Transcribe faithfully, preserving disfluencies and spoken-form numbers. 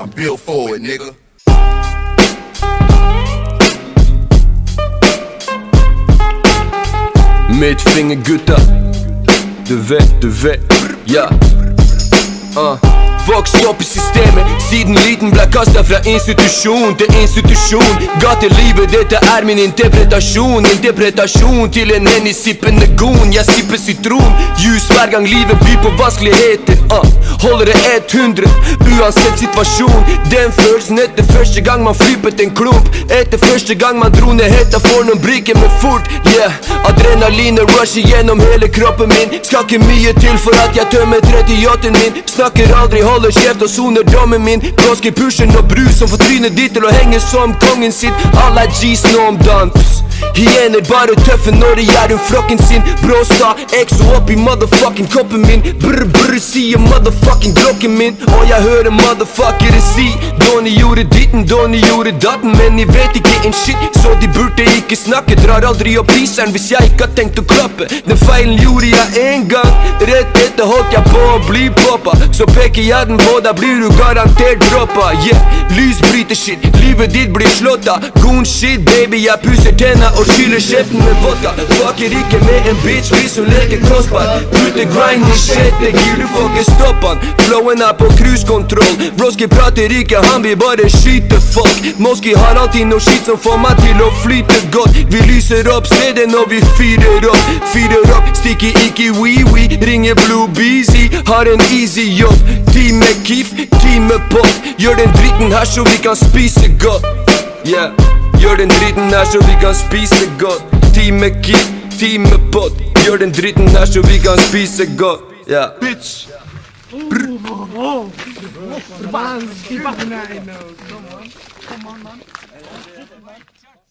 I'm built for it, nigga. Midfinger gutta, du vet, du vet, ja. uh. Vokst opp i systemet, siden liten ble kastet fra institusjon til institusjon. Gatelivet, dette er min interpretasjon. Interpretasjon til en henni-sippende gon. Jeg sipper sitron, juice hver gang livet byr på vanskeligheter. uh. Holder det hundre, uansett situasjon. Den følelsen etter første gang man flippet en klump. Etter første gang man dro ned hetta for noen brikker med fort. Yeah, adrenalinet rusher gjennom hele kroppen min. Skal ikke mye til for at jeg tømmer trettiåtten min. Snakker aldri, holder kjeft og soner dommen min. Blåsker pushen og brus som får trynet ditt til å henge som kongen sin. Alle er G's nå om dagen. Hyener bare tøffe når de er hun flokken sin. Bråsta, exo oppi motherfucking koppen min. Brr brr sier motherfucking glokken min. Og jeg hører motherfuckere si Donny gjorde ditten, Donny gjorde datten. Men de vet ikke en shit, så de burde ikke snakke. Drar aldri opp priseren hvis jeg ikke har tenkt å klappe. Den feilen gjorde jeg en gang. Rett etter holdt jeg på å bli poppa. Så peker jeg den på, da blir du garantert droppa. Yeah, lys bryter shit, livet ditt blir slått av. Goon shit, baby, jeg pusser tenna og skyller kjeften med vodka. Fucker ikke med en bitch hvis hun leker kostbar. Putter grind i sjette gir, du får ikke stopp han. Flowen er på cruisekontroll. Broski prater ikke, han vil bare skyte folk. Moski har alltid noe shit som får meg til å flyte godt. Vi lyser opp stedet når vi fyrer opp. Fyrer opp, stikker ikke wee-wee. Ringer Blue Beezy, har en easy jobb. Team med Keef, team med pop. Gjør den dritten her så vi kan spise godt. Yeah, gjør den dritten her så vi kan spise godt. Team med Keef, team med pot. Gjør den dritten her så vi kan spise godt. Yeah. Bitch! Oh, oh, oh. Man, keep up. Come on, come on, man.